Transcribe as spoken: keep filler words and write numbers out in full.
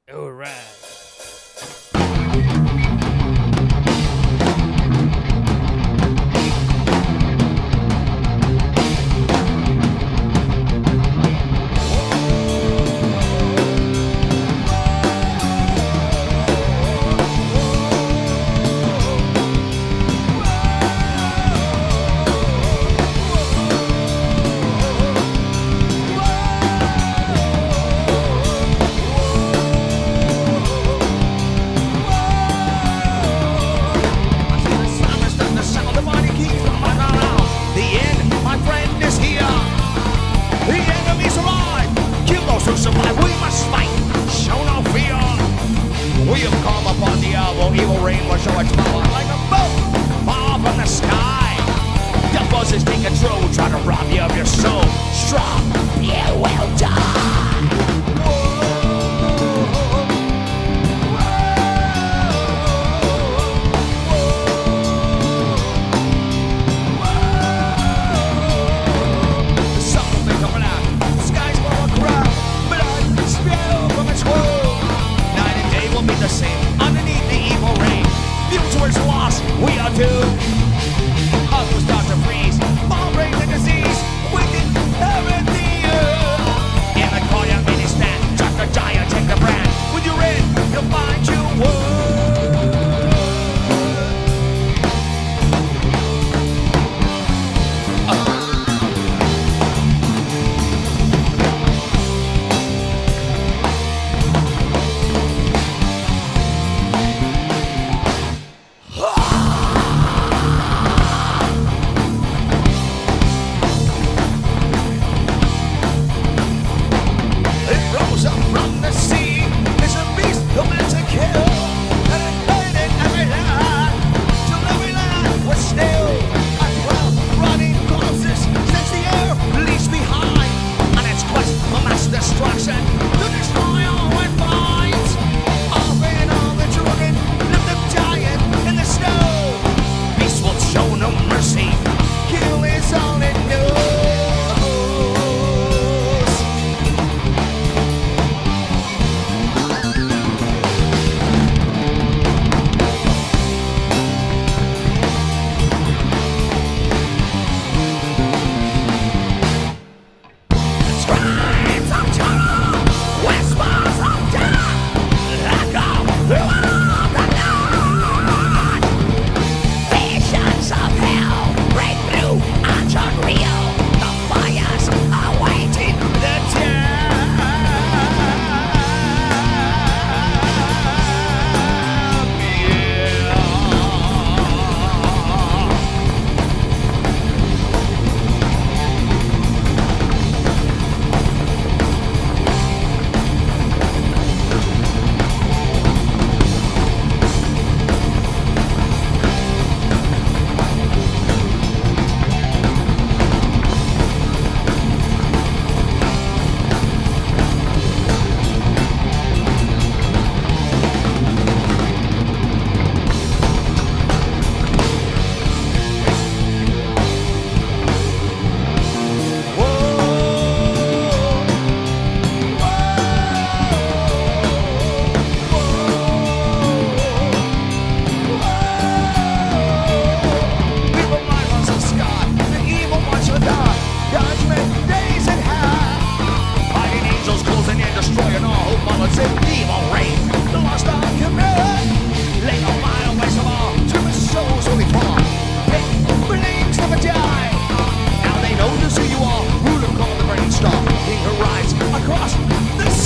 All right. Survive, we must fight, show no fear. We have come upon the hour, evil rain will show its power like a bolt far from the sky. The buzzes take control, try to rob you of your soul. Strong, you will die. We are doomed. Others start to freeze. Fall rain and disease. We can inherit the earth. In the call, young mini stand. Chuck the giant, take the brand. When you're in, you'll find your worth. Uh. Across the